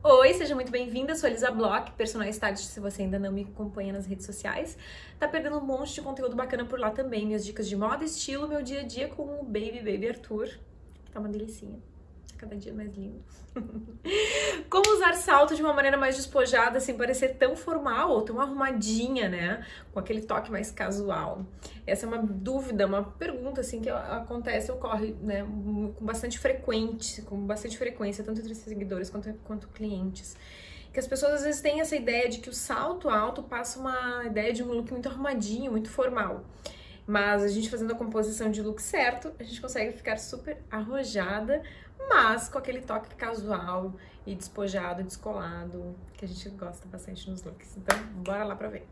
Oi, seja muito bem-vinda, sou Elisa Bloch, personal stylist. Se você ainda não me acompanha nas redes sociais, tá perdendo um monte de conteúdo bacana por lá também, minhas dicas de moda, estilo, meu dia a dia com o Baby Arthur, que tá uma delicinha, cada dia mais lindo. Como usar salto de uma maneira mais despojada, sem parecer tão formal ou tão arrumadinha, né? Com aquele toque mais casual. Essa é uma dúvida, uma pergunta assim que acontece, ocorre, né, com bastante frequência, tanto entre seguidores quanto clientes. Que as pessoas às vezes têm essa ideia de que o salto alto passa uma ideia de um look muito arrumadinho, muito formal. Mas a gente fazendo a composição de look certo, a gente consegue ficar super arrojada, mas com aquele toque casual e despojado, descolado, que a gente gosta bastante nos looks. Então, bora lá pra ver.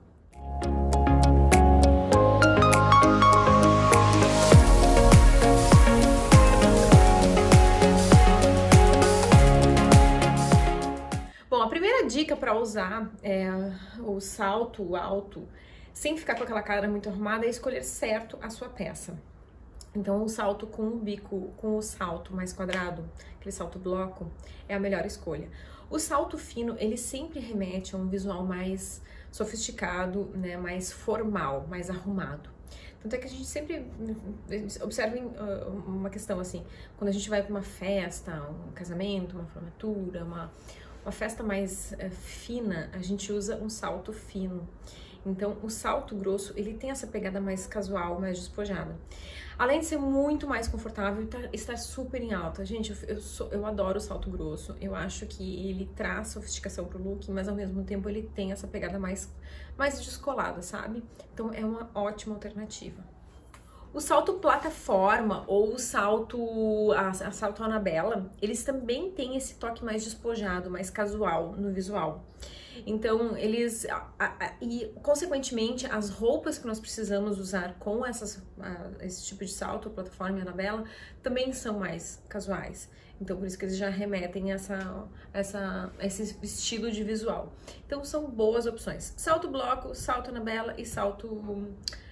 Bom, a primeira dica para usar o salto alto, sem ficar com aquela cara muito arrumada, é escolher certo a sua peça. Então, o salto com o bico, com o salto mais quadrado, aquele salto bloco, é a melhor escolha. O salto fino, ele sempre remete a um visual mais sofisticado, né, mais formal, mais arrumado. Tanto é que a gente sempre observa uma questão assim, quando a gente vai para uma festa, um casamento, uma formatura, uma festa mais fina, a gente usa um salto fino. Então, o salto grosso, ele tem essa pegada mais casual, mais despojada. Além de ser muito mais confortável e estar super em alta. Gente, eu adoro o salto grosso. Eu acho que ele traz sofisticação pro look, mas ao mesmo tempo ele tem essa pegada mais descolada, sabe? Então, é uma ótima alternativa. O salto plataforma ou o salto Annabella, eles também têm esse toque mais despojado, mais casual no visual. Então, eles... E, consequentemente, as roupas que nós precisamos usar com esse tipo de salto, plataforma e Annabella, também são mais casuais. Então, por isso que eles já remetem a esse estilo de visual. Então, são boas opções. Salto bloco, salto Annabella e salto...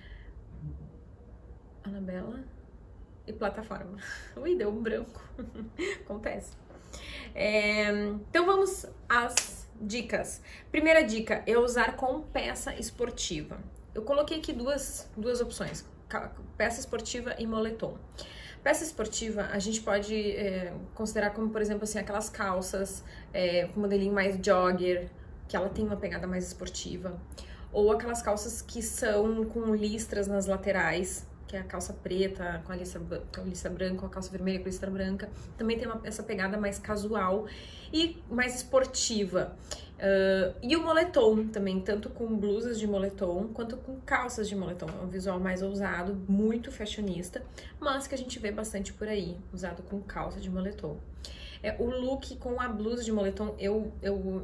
Annabella e plataforma. Ui, deu um branco. Acontece. Então vamos às dicas. Primeira dica é usar com peça esportiva. Eu coloquei aqui duas opções, peça esportiva e moletom. Peça esportiva a gente pode considerar como, por exemplo, assim, aquelas calças com modelinho mais jogger, que ela tem uma pegada mais esportiva. Ou aquelas calças que são com listras nas laterais, que é a calça preta com a listra branca, ou a calça vermelha com a listra branca. Também tem essa pegada mais casual e mais esportiva. E o moletom também, tanto com blusas de moletom quanto com calças de moletom. É um visual mais ousado, muito fashionista, mas que a gente vê bastante por aí, usado com calça de moletom. O look com a blusa de moletom, eu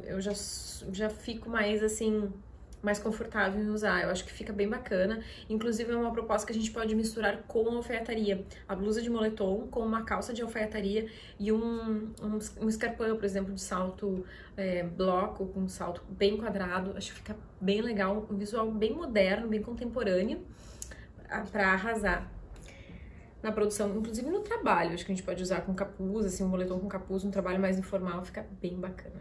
já fico mais assim... mais confortável em usar, eu acho que fica bem bacana. Inclusive é uma proposta que a gente pode misturar com alfaiataria, a blusa de moletom com uma calça de alfaiataria e um escarpão, por exemplo, de salto bloco, com um salto bem quadrado. Acho que fica bem legal, um visual bem moderno, bem contemporâneo, para arrasar na produção, inclusive no trabalho. Acho que a gente pode usar com capuz, assim, um moletom com capuz, um trabalho mais informal, fica bem bacana.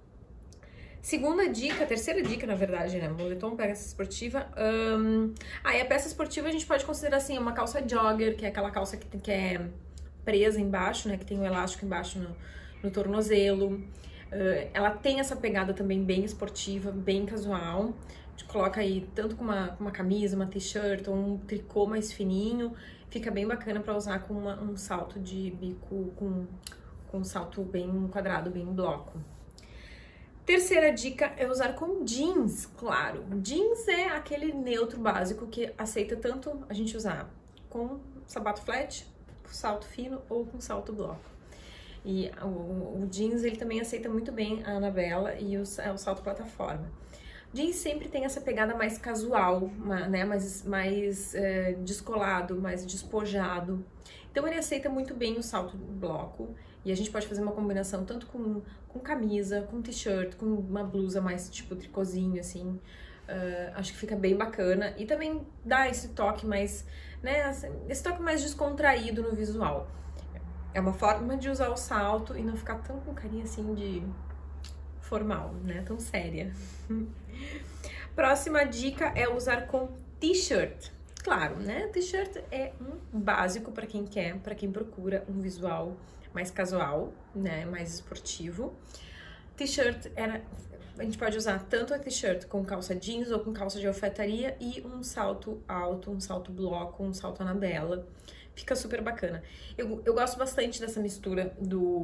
Segunda dica, terceira dica, na verdade, né? Moletom, peça esportiva. E a peça esportiva a gente pode considerar assim, uma calça jogger, que é aquela calça que é presa embaixo, né? Que tem um elástico embaixo no tornozelo. Ela tem essa pegada também bem esportiva, bem casual. A gente coloca aí tanto com uma camisa, uma t-shirt ou um tricô mais fininho. Fica bem bacana para usar com um salto de bico, com um salto bem quadrado, bem bloco. Terceira dica é usar com jeans, claro. Jeans é aquele neutro básico que aceita tanto a gente usar com sapato flat, com salto fino ou com salto bloco. E o jeans, ele também aceita muito bem a Annabella e o salto plataforma. Jeans sempre tem essa pegada mais casual, né? mais descolado, mais despojado. Então ele aceita muito bem o salto bloco e a gente pode fazer uma combinação tanto com camisa, com t-shirt, com uma blusa mais tipo tricôzinho, assim. Acho que fica bem bacana e também dá esse toque mais, né, esse toque mais descontraído no visual. É uma forma de usar o salto e não ficar tão com carinha assim de formal, né? Tão séria. Próxima dica é usar com t-shirt. Claro, né? T-shirt é um básico para quem quer, para quem procura um visual mais casual, né? Mais esportivo. T-shirt a gente pode usar tanto a t-shirt com calça jeans ou com calça de alfaiataria e um salto alto, um salto bloco, um salto Anabela. Fica super bacana. Eu gosto bastante dessa mistura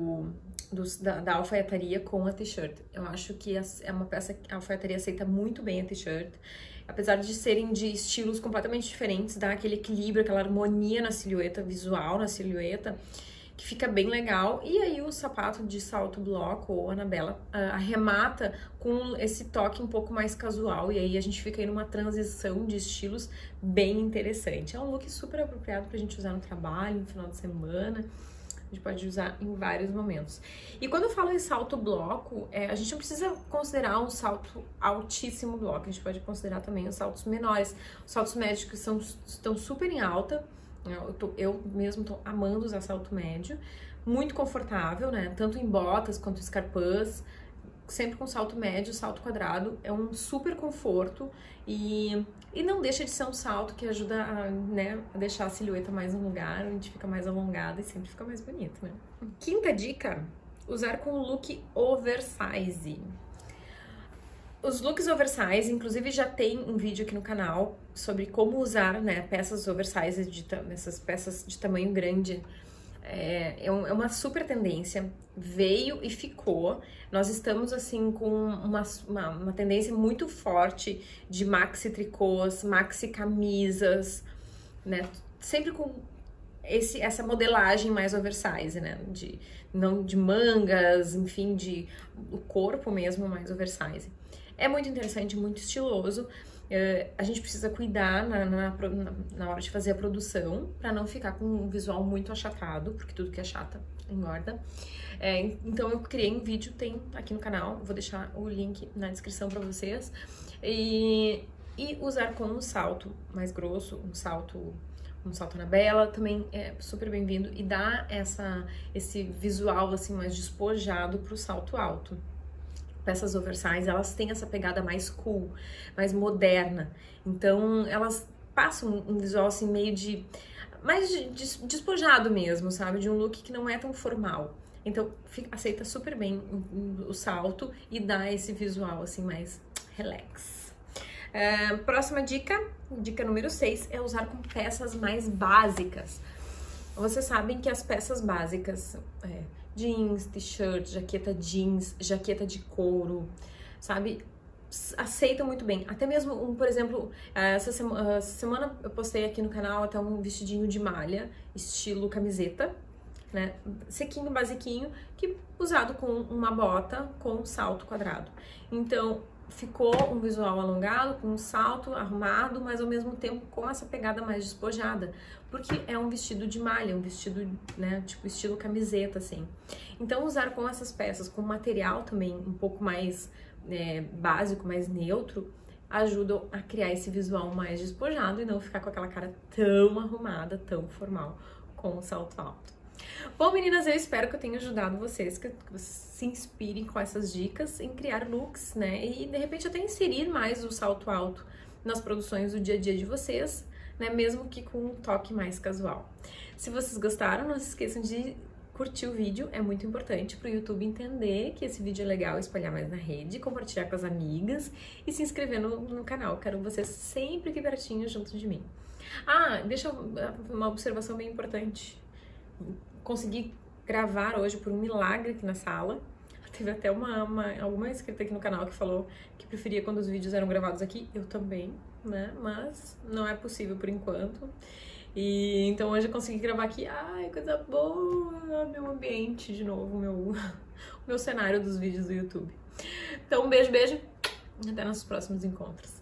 da alfaiataria com a t-shirt. Eu acho que é uma peça que a alfaiataria aceita muito bem a t-shirt. Apesar de serem de estilos completamente diferentes, dá aquele equilíbrio, aquela harmonia na silhueta, visual na silhueta, que fica bem legal. E aí o sapato de salto bloco ou Anabela arremata com esse toque um pouco mais casual. E aí a gente fica aí numa transição de estilos bem interessante. É um look super apropriado pra gente usar no trabalho, no final de semana. A gente pode usar em vários momentos. E quando eu falo em salto bloco, a gente não precisa considerar um salto altíssimo bloco. A gente pode considerar também os saltos menores. Os saltos médios que estão super em alta. Eu mesmo tô amando usar salto médio. Muito confortável, né? Tanto em botas quanto escarpãs. Sempre com salto médio, salto quadrado. É um super conforto e não deixa de ser um salto que ajuda a deixar a silhueta mais no lugar, a gente fica mais alongada e sempre fica mais bonito, né? Quinta dica, usar com look oversize. Os looks oversize, inclusive já tem um vídeo aqui no canal sobre como usar, né, peças oversize, essas peças de tamanho grande. É uma super tendência, veio e ficou. Nós estamos, assim, com uma tendência muito forte de maxi tricôs, maxi camisas, né? Sempre com essa modelagem mais oversize, né? Não de mangas, enfim, o corpo mesmo mais oversize. É muito interessante, muito estiloso. A gente precisa cuidar na hora de fazer a produção para não ficar com um visual muito achatado, porque tudo que é chata engorda. Então eu criei um vídeo, tem aqui no canal, vou deixar o link na descrição para vocês. E usar com um salto mais grosso, um salto Anabela, também é super bem-vindo e dá esse visual assim mais despojado pro salto alto. Peças oversize, elas têm essa pegada mais cool, mais moderna. Então, elas passam um visual assim meio mais despojado mesmo, sabe? De um look que não é tão formal. Então, aceita super bem o salto e dá esse visual assim mais relax. Próxima dica número 6, é usar com peças mais básicas. Vocês sabem que as peças básicas, jeans, t-shirt, jaqueta jeans, jaqueta de couro, sabe? Aceitam muito bem. Até mesmo, por exemplo, essa semana eu postei aqui no canal até um vestidinho de malha, estilo camiseta, né? Sequinho, basiquinho, que usado com uma bota com salto quadrado. Então, ficou um visual alongado, com um salto arrumado, mas ao mesmo tempo com essa pegada mais despojada, porque é um vestido de malha, um vestido, né, tipo estilo camiseta, assim. Então, usar com essas peças, com material também um pouco mais básico, mais neutro, ajuda a criar esse visual mais despojado e não ficar com aquela cara tão arrumada, tão formal, com o salto alto. Bom, meninas, eu espero que eu tenha ajudado vocês, que vocês se inspirem com essas dicas em criar looks, né? E, de repente, até inserir mais o salto alto nas produções do dia a dia de vocês, né? Mesmo que com um toque mais casual. Se vocês gostaram, não se esqueçam de curtir o vídeo, é muito importante para o YouTube entender que esse vídeo é legal, espalhar mais na rede, compartilhar com as amigas e se inscrever no canal. Quero vocês sempre aqui pertinho, junto de mim. Deixa uma observação bem importante. Consegui gravar hoje por um milagre aqui na sala. Teve até alguma inscrita aqui no canal que falou que preferia quando os vídeos eram gravados aqui. Eu também, né? Mas não é possível por enquanto. E então hoje eu consegui gravar aqui. Ai, coisa boa! Meu ambiente de novo, o meu cenário dos vídeos do YouTube. Então, um beijo, beijo. Até nossos próximos encontros.